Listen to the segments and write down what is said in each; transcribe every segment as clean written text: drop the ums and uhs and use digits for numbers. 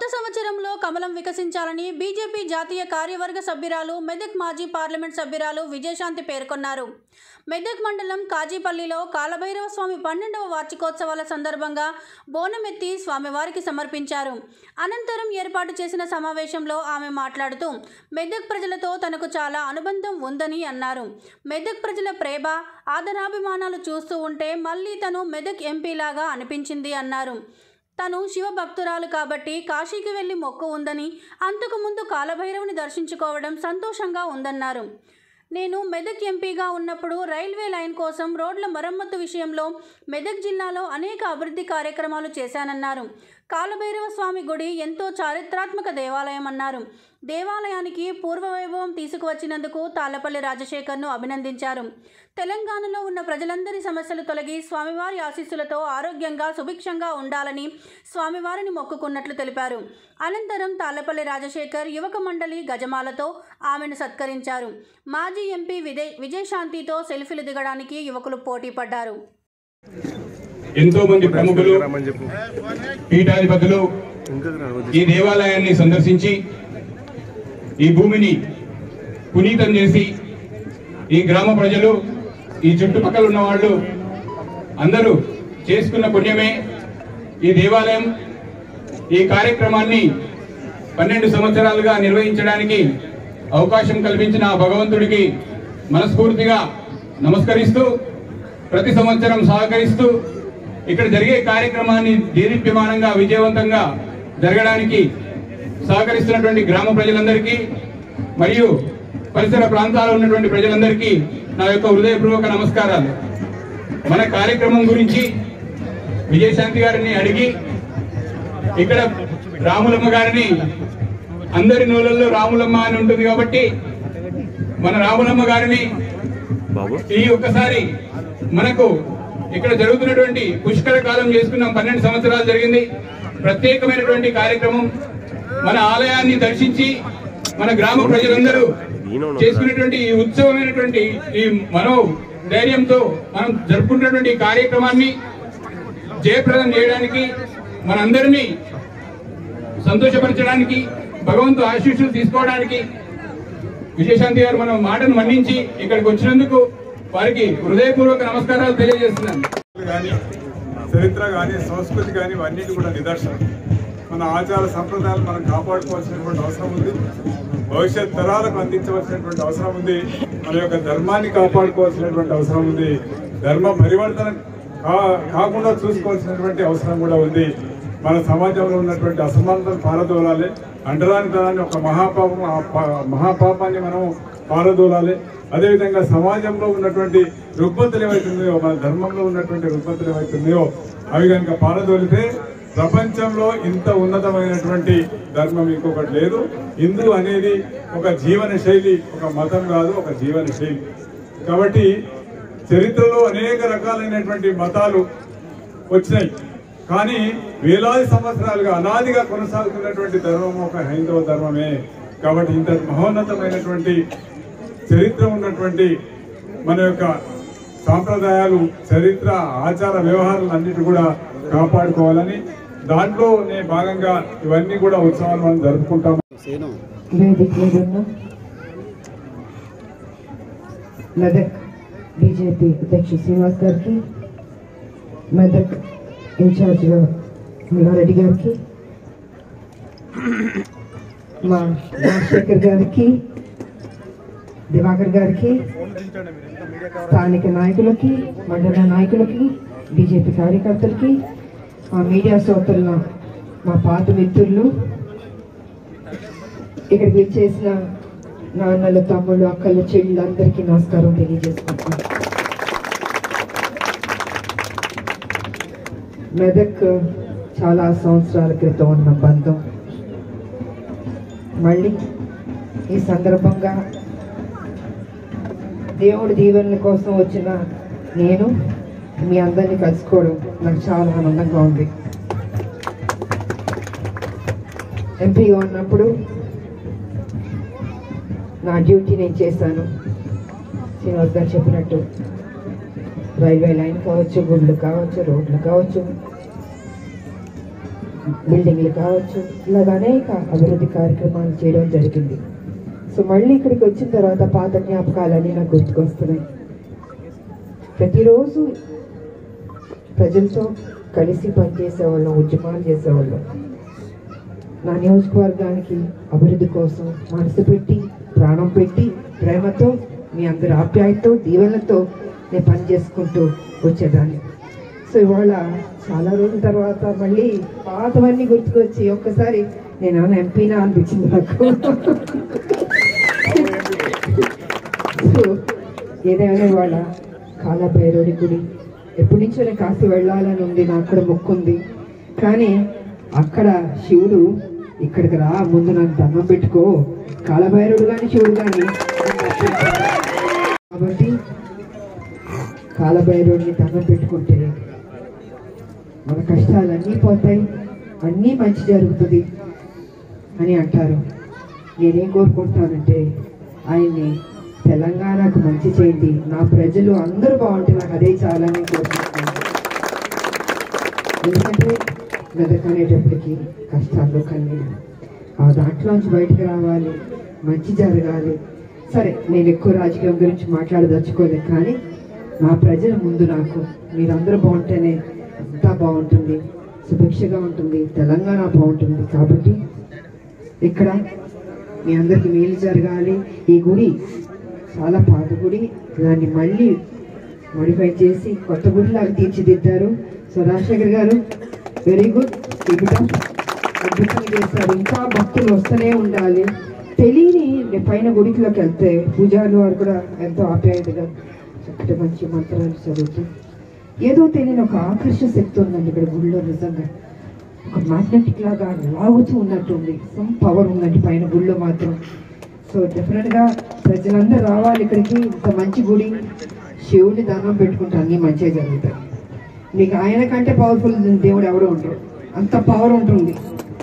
కొత్త సంవత్సరంలో కమలం వికసించాలని బీజేపీ జాతీయ కార్యవర్గ సభ్యురాలు మెదక్ మాజీ పార్లమెంట్ సభ్యురాలు విజయశాంతి పేర్కొన్నారు. మెదక్ మండలం కాజీపల్లిలో కాలభైరవ స్వామి 12వ వార్షికోత్సవాల సందర్భంగా బోనమెత్తి స్వామివారికి సమర్పించారు. అనంతరం ఏర్పాటు చేసిన సమావేశంలో ఆమె మాట్లాడుతూ మెదక్ ప్రజలతో తనకు చాలా అనుబంధం ఉందని అన్నారు. మెదక్ ప్రజల ప్రేమ ఆదరాభిమానాలు చూస్తూ ఉంటే మళ్ళీ తను మెదక్ ఎంపీలాగా అనిపించింది అన్నారు. తను శివ భక్తురాలు కాబట్టి కాశీకి వెళ్లి మొక్కు ఉందని, అంతకుముందు కాలభైరవుని దర్శించుకోవడం సంతోషంగా ఉందన్నారు. నేను మెదక్ ఎంపీగా ఉన్నప్పుడు రైల్వే లైన్ కోసం రోడ్ల మరమ్మతు విషయంలో మెదక్ జిల్లాలో అనేక అభివృద్ధి కార్యక్రమాలు చేశానన్నారు. కాలభైరవ స్వామి గుడి ఎంతో చారిత్రాత్మక దేవాలయం అన్నారు. దేవాలయానికి పూర్వవైభవం తీసుకువచ్చినందుకు తాళ్లపల్లి రాజశేఖర్ను అభినందించారు. తెలంగాణలో ఉన్న ప్రజలందరి సమస్యలు తొలగి స్వామివారి ఆశీస్సులతో ఆరోగ్యంగా సుభిక్షంగా ఉండాలని స్వామివారిని మొక్కుకున్నట్లు తెలిపారు. అనంతరం తాళ్లపల్లి రాజశేఖర్ యువక మండలి గజమాలతో ఆమెను సత్కరించారు. మాజీ ఎంపీ విజయశాంతితో సెల్ఫీలు దిగడానికి యువకులు పోటీ పడ్డారు. ఎంతో మంది ప్రముఖులు పీఠాధిపతులు ఈ దేవాలయాన్ని సందర్శించి ఈ భూమిని పునీతం చేసి ఈ గ్రామ ప్రజలు ఈ చుట్టుపక్కల ఉన్న వాళ్ళు అందరూ చేసుకున్న పుణ్యమే ఈ దేవాలయం. ఈ కార్యక్రమాన్ని 12 సంవత్సరాలుగా నిర్వహించడానికి అవకాశం కల్పించిన ఆ భగవంతుడికి మనస్ఫూర్తిగా నమస్కరిస్తూ ప్రతి సంవత్సరం సహకరిస్తూ ఇక్కడ జరిగే కార్యక్రమాన్ని దేదీప్యమానంగా విజయవంతంగా జరగడానికి సహకరిస్తున్నటువంటి గ్రామ ప్రజలందరికీ మరియు పరిసర ప్రాంతాల్లో ఉన్నటువంటి ప్రజలందరికీ నా యొక్క హృదయపూర్వక నమస్కారాలు. మన కార్యక్రమం గురించి విజయశాంతి గారిని అడిగి ఇక్కడ రాములమ్మ గారిని అందరి నోళ్ళల్లో రాములమ్మ అని ఉంటుంది కాబట్టి మన రాములమ్మ గారిని ఈ ఒక్కసారి మనకు ఇక్కడ జరుగుతున్నటువంటి పుష్కర కాలం చేసుకున్నాం. 12 సంవత్సరాలు జరిగింది. ప్రత్యేకమైనటువంటి కార్యక్రమం మన ఆలయాన్ని దర్శించి మన గ్రామ ప్రజలందరూ చేసుకునేటువంటి ఈ ఉత్సవమైనటువంటి ఈ మనోధైర్యంతో మనం జరుపుకున్నటువంటి కార్యక్రమాన్ని జయప్రదం చేయడానికి మనందరినీ సంతోషపరచడానికి భగవంతు ఆశీస్సులు తీసుకోవడానికి విజయశాంతి గారు మన మాటను మన్నించి ఇక్కడికి వచ్చినందుకు వారికి హృదయపూర్వక నమస్కారాలు తెలియజేస్తున్నాను. చరిత్ర కానీ సంస్కృతి కానీ అన్నిటి కూడా నిదర్శనం. మన ఆచార సంప్రదాయాలు మనం కాపాడుకోవాల్సినటువంటి అవసరం ఉంది. భవిష్యత్ తరాలకు అందించవలసినటువంటి అవసరం ఉంది. మన యొక్క ధర్మాన్ని కాపాడుకోవాల్సినటువంటి అవసరం ఉంది. ధర్మ పరివర్తన కాకుండా చూసుకోవాల్సినటువంటి అవసరం కూడా ఉంది. మన సమాజంలో ఉన్నటువంటి అసమానతను పారదోలాలి. అంటరానితనాన్ని ఒక మహాపాపాన్ని మనం పారదోలాలి. అదేవిధంగా సమాజంలో ఉన్నటువంటి రుగ్మతలు ఏవైతున్నాయో, మన ధర్మంలో ఉన్నటువంటి రుగ్మతలు ఏవైతున్నాయో అవి కనుక పారదోలితే ప్రపంచంలో ఇంత ఉన్నతమైనటువంటి ధర్మం ఇంకొకటి లేదు. హిందూ అనేది ఒక జీవన శైలి, ఒక మతం కాదు, ఒక జీవన శైలి. కాబట్టి చరిత్రలో అనేక రకాలైనటువంటి మతాలు వచ్చినాయి. కానీ వేలాది సంవత్సరాలుగా అనాదిగా కొనసాగుతున్నటువంటి ధర్మం ఒక హైందవ ధర్మమే. కాబట్టి ఇంత మహోన్నతమైనటువంటి చరిత్ర ఉన్నటువంటి మన యొక్క సాంప్రదాయాలు, చరిత్ర, ఆచార వ్యవహారాలు అన్నిటి కూడా కాపాడుకోవాలని దాంట్లోనే భాగంగా ఇవన్నీ కూడా ఉత్సవాలు మనం జరుపుకుంటాము. మెదక్ బీజేపీ అధ్యక్షుడు శ్రీనివాస్ గారికి, మెదక్ ఇన్ఛార్జిగా ముల్లారెడ్డి గారికి, మా రాజశేఖర్ గారికి, దివాకర్ గారికి, స్థానిక నాయకులకి, మండల నాయకులకి, బీజేపీ కార్యకర్తలకి, మా మీడియా సోదరుల, మా పాత మిత్రులు, ఇక్కడికి విచ్చేసిన నాన్నలు, తమ్ముళ్ళు, అక్కలు, చెల్లెళ్ళు అందరికీ నమస్కారం తెలియజేసుకుంటున్నాను. మెదక్ చాలా సంవత్సరాల క్రితం ఉన్న బంధం మళ్ళీ ఈ సందర్భంగా దేవుడి దీవెనల కోసం వచ్చిన నేను మీ అందరినీ కలుసుకోవడం నాకు చాలా ఆనందంగా ఉంది. ఎంపీగా ఉన్నప్పుడు నా డ్యూటీ నేను చేశాను. శ్రీనివాస్ గారు చెప్పినట్టు రైల్వే లైన్ కావచ్చు, గుళ్ళు కావచ్చు, రోడ్లు కావచ్చు, బిల్డింగ్లు కావచ్చు, ఇలాగ అనేక అభివృద్ధి కార్యక్రమాలు చేయడం జరిగింది. సో మళ్ళీ ఇక్కడికి వచ్చిన తర్వాత పాత జ్ఞాపకాలన్నీ నాకు గుర్తుకొస్తున్నాయి. ప్రతిరోజు ప్రజలతో కలిసి పనిచేసేవాళ్ళం, ఉద్యమాలు చేసేవాళ్ళం. నా నియోజకవర్గానికి అభివృద్ధి కోసం మనసు పెట్టి, ప్రాణం పెట్టి, ప్రేమతో, మీ అందరి ఆప్యాయతతో, దీవెనలతో నేను పని చేసుకుంటూ వచ్చేదాన్ని. సో ఇవాళ చాలా రోజుల తర్వాత మళ్ళీ పాతవన్నీ గుర్తుకొచ్చి ఒక్కసారి నేను ఎంపీనా అనిపించింది నాకు. సో ఏదైనా ఇవాళ కాలభైరవుడి గుడి ఎప్పటి నుంచో నేను కాశీ వెళ్ళాలని ఉంది, నాకు కూడా మొక్కు ఉంది. కానీ అక్కడ శివుడు ఇక్కడికి రా, ముందు నన్ను దండం పెట్టుకో, కాలభైరవుడు కానీ శివుడు కానీ. కాబట్టి కాలభైరవుడిని దండం పెట్టుకుంటే మన కష్టాలన్నీ పోతాయి, అన్నీ మంచి జరుగుతుంది అని అంటారు. నేనేం కోరుకుంటున్నానంటే ఆయన్ని తెలంగాణకు మంచి చేయండి, నా ప్రజలు అందరూ బాగుంటే నాకు అదే చాలని కోరుకుంటున్నాను. ఎందుకంటే మెదక్ అనేటప్పటికీ కష్టాల్లో కన్నీళ్ళు, ఆ దాంట్లోంచి బయటకు రావాలి, మంచి జరగాలి. సరే, నేను ఎక్కువ రాజకీయం గురించి మాట్లాడదలుచుకోలేదు, కానీ నా ప్రజల ముందు నాకు మీరందరూ బాగుంటేనే అంతా బాగుంటుంది, సుభిక్షగా ఉంటుంది, తెలంగాణ బాగుంటుంది. కాబట్టి ఇక్కడ మీ అందరికి మేలు జరగాలి. ఈ గుడి చాలా పాత గుడి, దాన్ని మళ్ళీ మోడిఫై చేసి కొత్త గుడిలాగా తీర్చిదిద్దారు. సో రాజశేఖర్ గారు వెరీ గుడ్, అద్భుతంగా చేస్తారు. ఇంకా భక్తులు వస్తూనే ఉండాలి. తెలియని పైన గుడిలోకి వెళ్తే పూజారులు వారు కూడా ఎంతో ఆప్యాయతగా చక్కటి మంచి మంత్రాలు చదువుతూ ఏదో తెలియని ఒక ఆకర్షణ శక్తి ఉందండి ఇక్కడ గుడిలో. నిజంగా ఒక మ్యాగ్నెటిక్ లాగా లాగుతూ ఉన్నట్టుంది, సమ్ పవర్ ఉందండి పైన గుడిలో మాత్రం. సో డెఫినెట్గా ప్రజలందరూ రావాలి ఇక్కడికి. ఇంత మంచి గుడి, శివుడిని దండం పెట్టుకుంటే అన్నీ మంచిగా జరుగుతాయి. మీకు ఆయన కంటే పవర్ఫుల్ దేవుడు ఎవడో ఉంటాడు, అంత పవర్ ఉంటుంది.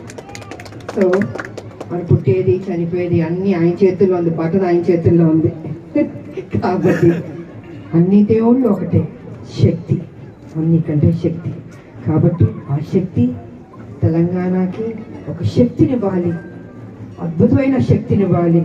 సో మన పుట్టేది, చనిపోయేది అన్నీ ఆయన చేతుల్లో ఉంది, బట్టలు ఆయన చేతుల్లో ఉంది. కాబట్టి అన్ని దేవుళ్ళు ఒకటే, శక్తి అన్నికంటే శక్తి. కాబట్టి ఆ శక్తి తెలంగాణకి ఒక శక్తినివ్వాలి, అద్భుతమైన శక్తినివ్వాలి.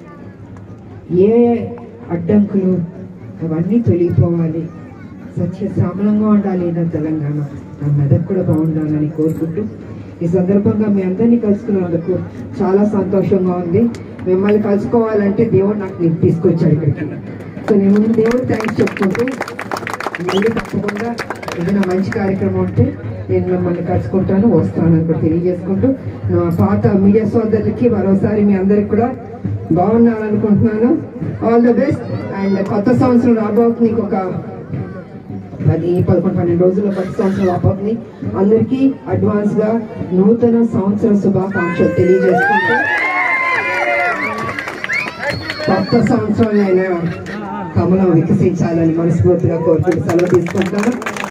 ఏ అడ్డంకులు అవన్నీ తొలగిపోవాలి, సత్యశ్యామలంగా ఉండాలి నా తెలంగాణ, నా మెదక్ కూడా బాగుండాలని కోరుకుంటూ ఈ సందర్భంగా మీ అందరినీ కలుసుకున్నందుకు చాలా సంతోషంగా ఉంది. మిమ్మల్ని కలుసుకోవాలంటే దేవుడు నాకు నేను తీసుకొచ్చాడు ఇక్కడికి. సో నేను ముందు దేవుడు థ్యాంక్స్ చెప్పుకుంటూ మళ్ళీ తప్పకుండా ఏదైనా మంచి కార్యక్రమం ఉంటే నేను మిమ్మల్ని కలుసుకుంటాను, వస్తానని కూడా తెలియజేసుకుంటూ నా పాత మీడియా సోదరులకి మరోసారి మీ అందరికి కూడా బాగున్నారనుకుంటున్నాను. All the best. అండ్ కొత్త సంవత్సరం రాబోతుంది, ఇంకొక 10-11-12 రోజుల్లో కొత్త సంవత్సరం రాబోతుంది. అందరికీ అడ్వాన్స్ గా నూతన సంవత్సర శుభాకాంక్షలు తెలియజేసుకుంటూ కొత్త సంవత్సరంలో కమలం వికసించాలని మనస్ఫూర్తిగా కోరుకుంటూ సెలవు తీసుకుంటాను.